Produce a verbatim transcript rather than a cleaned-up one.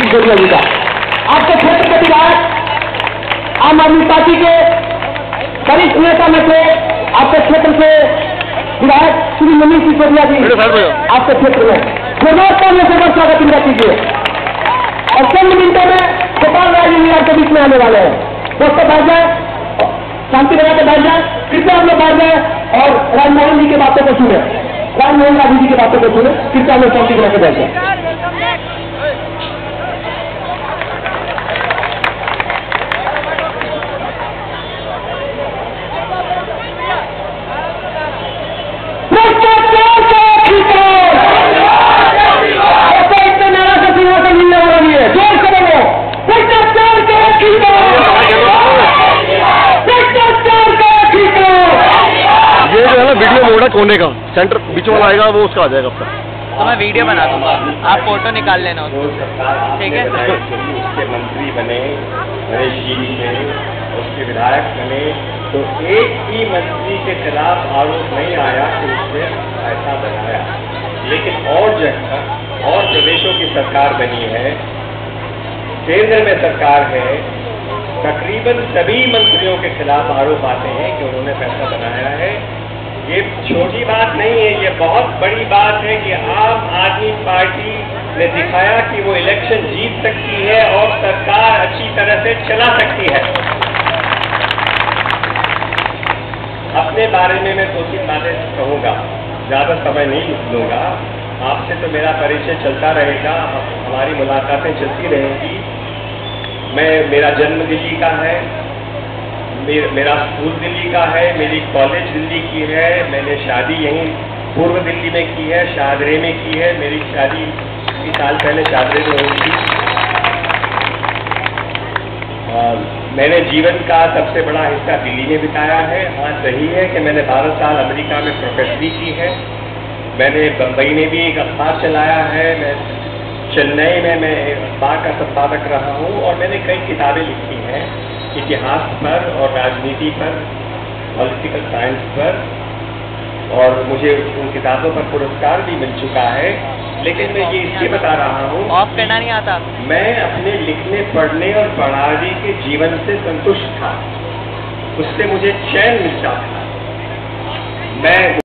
सिसोदिया जी का। आपके क्षेत्र के विधायक आम आदमी पार्टी के वरिष्ठ नेता में से आपके क्षेत्र से विधायक श्री मनीष सिसोदिया जी आपके क्षेत्र में जोरदार में से स्वागत इनका कीजिए। और चंद मिनटों में गोपाल राय जी के बीच में आने वाले हैं। दोस्तों बैठ जाए, शांति बना के बैठ जाए, कृपया हम लोग बैठ जाए और राजमोहन जी की बातों को सुने, राजमोहन गांधी जी की बातों को सुने, कृपया हम लोग शांति बना के बैठ जाए। वीडियो मोड़ा कोने का सेंटर बीच वाला आएगा, वो उसका आ जाएगा आपका। तो मैं वीडियो बना दूंगा, आप फोटो निकाल लेना उसको, ठीक है। उसके मंत्री बने, गणेश जी ने उसके विधायक बने, तो एक ही मंत्री के खिलाफ आरोप नहीं आया कि उसने ऐसा बनाया। लेकिन और जगह और प्रदेशों की सरकार बनी है, केंद्र में सरकार है, तकरीबन सभी मंत्रियों के खिलाफ आरोप आते हैं कि उन्होंने पैसा बनाया है। ये छोटी बात नहीं है, ये बहुत बड़ी बात है कि आम आदमी पार्टी ने दिखाया कि वो इलेक्शन जीत सकती है और सरकार अच्छी तरह से चला सकती है। अपने बारे में मैं दो तीन बातें कहूँगा, ज़्यादा समय नहीं लूँगा। आपसे तो मेरा परिचय चलता रहेगा, हमारी मुलाकातें चलती रहेंगी। मैं मेरा जन्म दिल्ली का है, मेरा स्कूल दिल्ली का है, मेरी कॉलेज दिल्ली की है, मैंने शादी यहीं पूर्व दिल्ली में की है, शादरे में की है। मेरी शादी इस साल पहले शादरे में हुई थी। मैंने जीवन का सबसे बड़ा हिस्सा दिल्ली में बिताया है। हाँ, सही है कि मैंने बारह साल अमेरिका में प्रोफेसरी की है। मैंने बम्बई में भी एक अखबार चलाया है। मैं चेन्नई में मैं अखबार का संपादक रहा हूँ और मैंने कई किताबें लिखी हैं इतिहास पर और राजनीति पर, पॉलिटिकल साइंस पर, और मुझे उन किताबों पर पुरस्कार भी मिल चुका है। लेकिन मैं ये इसलिए बता रहा हूँ, ऑफ करना नहीं आता। मैं अपने लिखने, पढ़ने और पढ़ाने के जीवन से संतुष्ट था, उससे मुझे चैन मिलता था। मैं